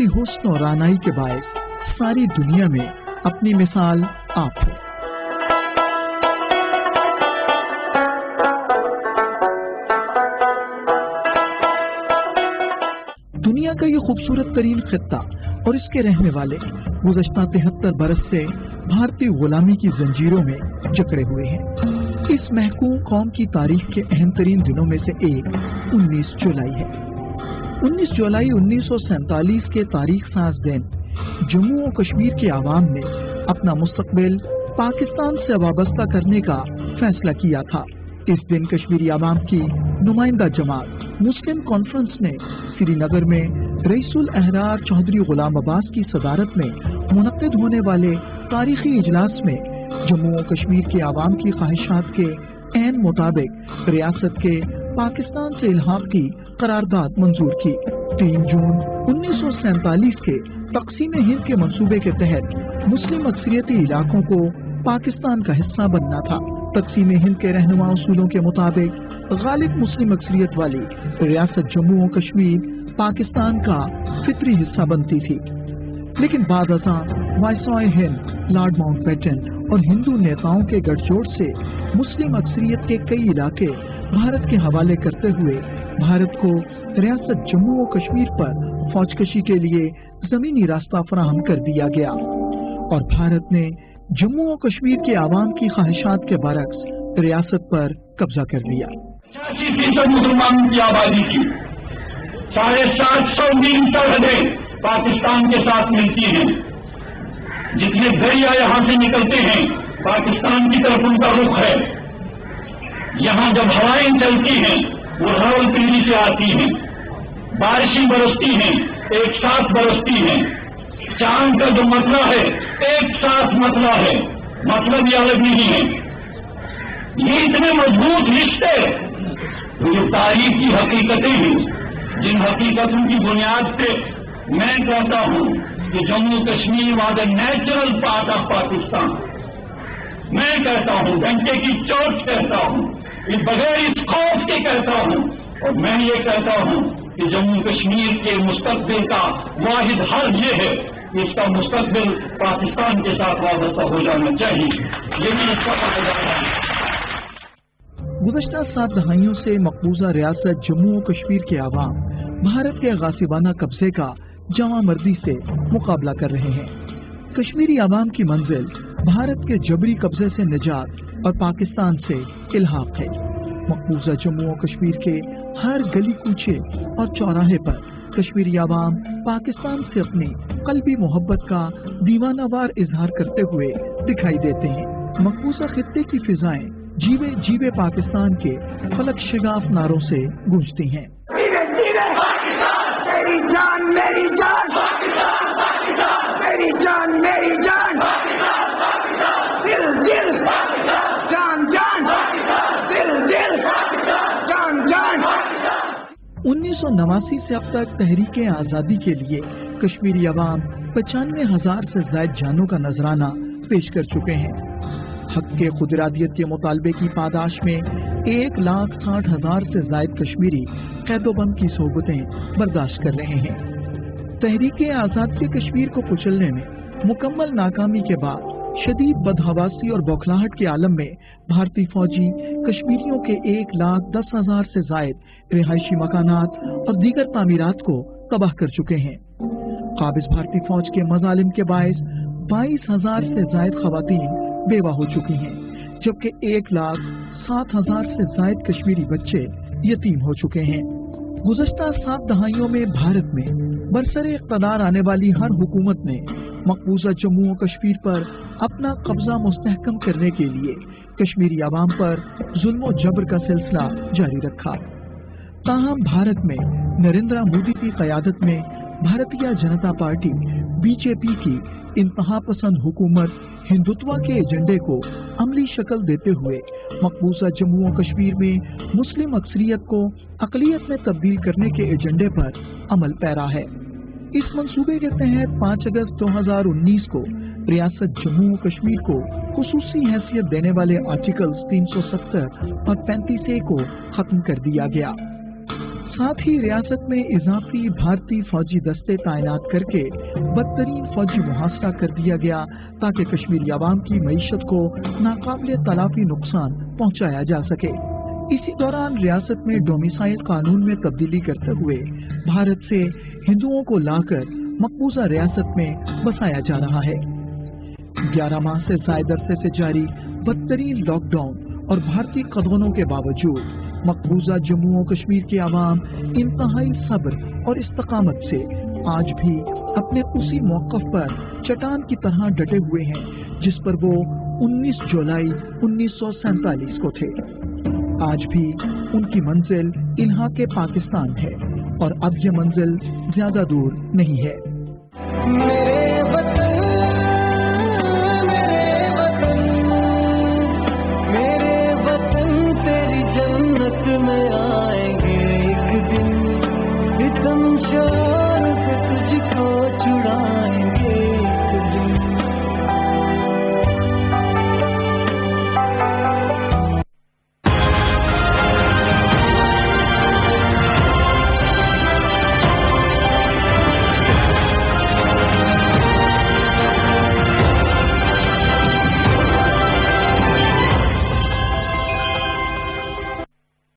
اپنی حسن اور رانائی کے باعث ساری دنیا میں اپنی مثال آپ ہے۔ دنیا کا یہ خوبصورت ترین خطہ اور اس کے رہنے والے گزشتہ 73 برس سے بھارتی غلامی کی زنجیروں میں جکڑے ہوئے ہیں۔ اس محکوم قوم کی تاریخ کے اہم ترین دنوں میں سے ایک 19 جولائی ہے۔ 19 جولائی 1947 کے تاریخ ساز دن جموں و کشمیر کے عوام نے اپنا مستقبل پاکستان سے وابستہ کرنے کا فیصلہ کیا تھا۔ اس دن کشمیری عوام کی نمائندہ جماعت مسلم کانفرنس نے سری نگر میں رئیس الاحرار چودھری غلام عباس کی صدارت میں منعقد ہونے والے تاریخی اجلاس میں جموں و کشمیر کے عوام کی خواہشات کے عین مطابق ریاست کے پاکستان سے الحاق کی قرارداد منظور کی۔ 3 جون 1947 کے تقسیم ہند کے منصوبے کے تحت مسلم اکثریتی علاقوں کو پاکستان کا حصہ بننا تھا۔ تقسیم ہند کے رہنما اصولوں کے مطابق غالب مسلم اکثریت والی ریاست جموں و کشمیر پاکستان کا فطری حصہ بنتی تھی، لیکن بعد ازاں viceroy Hind Lord Mountbatten اور ہندو نیتاؤں کے گٹھ جوڑ سے مسلم اکثریت کے کئی علاقے بھارت کے حوالے کرتے ہوئے بھارت کو ریاست جموں و کشمیر پر فوج کشی کے لیے زمینی راستہ فراہم کر دیا گیا اور بھارت نے جموں و کشمیر کے عوام کی خواہشات کے برعکس ریاست پر قبضہ کر لیا۔ 85% مسلمانوں کی آبادی کی 750 میل سرحدیں پاکستان کے ساتھ ملتی ہیں۔ جتنے دریا یہاں سے نکلتے ہیں پاکستان کی طرف ان کا رخ ہے۔ یہاں جب ہوائیں چلتی ہیں وہ راولپنڈی سے آتی ہیں، بارشیں برستی ہیں ایک ساتھ برستی ہیں۔ چاند کا جو مسئلہ ہے ایک ساتھ مسئلہ ہے، مطلب یہ الگ نہیں ہے۔ یہ اتنے مضبوط رشتے جو تاریخ کی حقیقتیں ہیں، جن حقیقتوں کی بنیاد پہ میں کہتا ہوں کہ Jammu Kashmir was a natural part of Pakistan. میں کہتا ہوں، گھنٹے کی چوٹ کہتا ہوں، اس بغیر اس خوف کے کہتا ہوں، اور میں یہ کہتا ہوں کہ جموں کشمیر کے مستقبل کا واحد حل یہ ہے کہ اس کا مستقبل پاکستان کے ساتھ وابستہ ہو جانا چاہیے۔ لیکن اس کا فائدہ ہے۔ گزشتہ 7 دہائیوں سے مقبوضہ ریاست جموں و کشمیر کے عوام بھارت کے غاصبانہ قبضے کا جواں مردی سے مقابلہ کر رہے ہیں۔ کشمیری عوام کی منزل بھارت کے جبری قبضے سے نجات اور پاکستان سے الحاق ہے۔ مقبوضہ جموں و کشمیر کے ہر گلی کوچے اور چوراہے پر کشمیری عوام پاکستان سے اپنی قلبی محبت کا دیوانہ وار اظہار کرتے ہوئے دکھائی دیتے ہیں۔ مقبوضہ خطے کی فضائیں جیوے جیوے پاکستان کے فلک شگاف نعروں سے گونجتی ہیں۔ میری جان میری جان میری جان میری جان دل دل جان جان دل دل جان جان۔ 1989 سے اب تک تحریک آزادی کے لیے کشمیری عوام 95,000 سے زائد جانوں کا نذرانہ پیش کر چکے ہیں۔ حق کے خود ارادیت کے مطالبے کی پاداش میں 1,60,000 سے زائد کشمیری قید و بند کی صحبتیں برداشت کر رہے ہیں۔ تحریک آزاد کشمیر کو کچلنے میں مکمل ناکامی کے بعد شدید بدحواسی اور بوکھلاہٹ کے عالم میں بھارتی فوجی کشمیریوں کے 1,10,000 سے زائد رہائشی مکانات اور دیگر تعمیرات کو تباہ کر چکے ہیں۔ قابض بھارتی فوج کے مظالم کے باعث 22,000 سے زائد خواتین بیوہ ہو چکی ہیں، جبکہ 1,07,000 سے زائد کشمیری بچے یتیم ہو چکے ہیں۔ گزشتہ 7 دہائیوں میں بھارت میں برسر اقتدار آنے والی ہر حکومت نے مقبوضہ جموں و کشمیر پر اپنا قبضہ مستحکم کرنے کے لیے کشمیری عوام پر ظلم و جبر کا سلسلہ جاری رکھا۔ تاہم بھارت میں نریندر مودی کی قیادت میں بھارتیہ جنتا پارٹی BJP کی انتہا پسند حکومت ہندوتوا کے ایجنڈے کو عملی شکل دیتے ہوئے مقبوضہ جموں و کشمیر میں مسلم اکثریت کو اقلیت میں تبدیل کرنے کے ایجنڈے پر عمل پیرا ہے۔ اس منصوبے کے تحت 5 اگست 2019 کو ریاست جموں و کشمیر کو خصوصی حیثیت دینے والے آرٹیکلز 370 اور 35A کو ختم کر دیا گیا۔ साथ ही रियासत में इजाफी भारतीय फौजी दस्ते तैनात करके बदतरीन फौजी मुहासरा कर दिया गया ताकि कश्मीरी आवाम की मईशत को नाकाबिले तलाफी नुकसान पहुंचाया जा सके। इसी दौरान रियासत में डोमिसाइल कानून में तब्दीली करते हुए भारत से हिंदुओं को लाकर मकबूजा रियासत में बसाया जा रहा है। 11 माह से ज़ायद अरसे से जारी बदतरीन लॉकडाउन और भारतीय कदगनों के बावजूद मकबूजा जम्मू और कश्मीर के आवाम इंतहाई सब्र और इस्तकामत से आज भी अपने उसी मौक़िफ़ पर चट्टान की तरह डटे हुए हैं जिस पर वो 19 जुलाई 1947 को थे। आज भी उनकी मंजिल इल्हा के पाकिस्तान है और अब ये मंजिल ज्यादा दूर नहीं है।